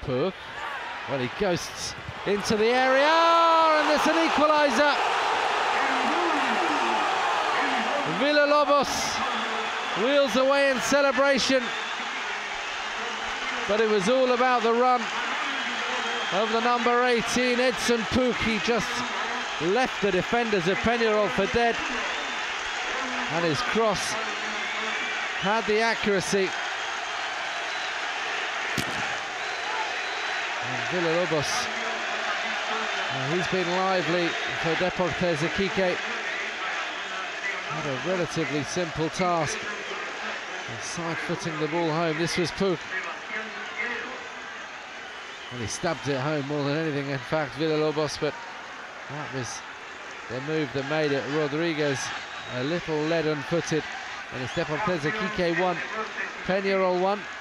Puch. Well, he ghosts into the area, and there's an equaliser. Villalobos wheels away in celebration, but it was all about the run of the number 18, Edson Puch. He just left the defenders of Penarol for dead, and his cross had the accuracy. And Villalobos, he's been lively for Deportes Iquique. Had a relatively simple task of side-footing the ball home. This was Puch. And he stabbed it home more than anything, in fact, Villalobos, but that was the move that made it. Rodriguez a little leaden-footed, and it's Deportes Iquique 1, Penarol 1.